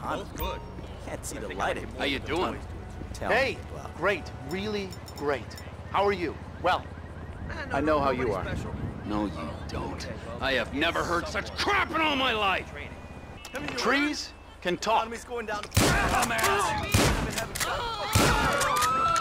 economy. Good. Can't see the light anymore. How you doing? Hey, great, really great. How are you? Well, I know how you are. No, you don't. I have never heard such crap in all my life. Trees can talk. Economy's going down. Dumbass.